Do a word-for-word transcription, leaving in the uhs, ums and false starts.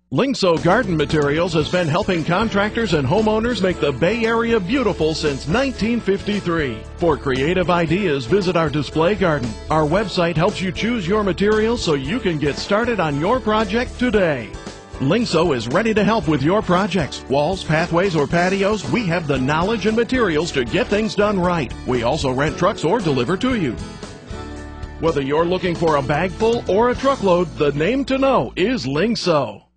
Lyngso Garden Materials has been helping contractors and homeowners make the Bay Area beautiful since nineteen fifty-three. For creative ideas, visit our display garden. Our website helps you choose your materials so you can get started on your project today. Lyngso is ready to help with your projects. Walls, pathways, or patios, we have the knowledge and materials to get things done right. We also rent trucks or deliver to you. Whether you're looking for a bag full or a truckload, the name to know is Lyngso.